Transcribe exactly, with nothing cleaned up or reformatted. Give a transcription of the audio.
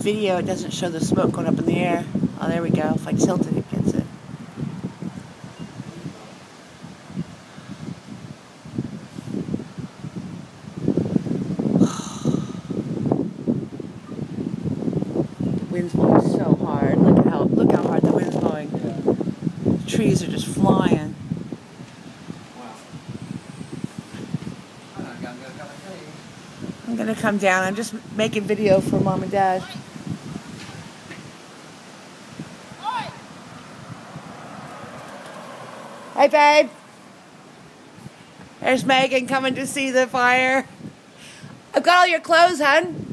video, it doesn't show the smoke going up in the air. Oh, there we go. If I tilt it, it gets it. The wind's blowing so hard. Look at how look how hard the wind's blowing. The trees are just flying. I'm gonna come down. I'm just making video for Mom and Dad. Hey, babe. There's Megan coming to see the fire. I've got all your clothes, hun.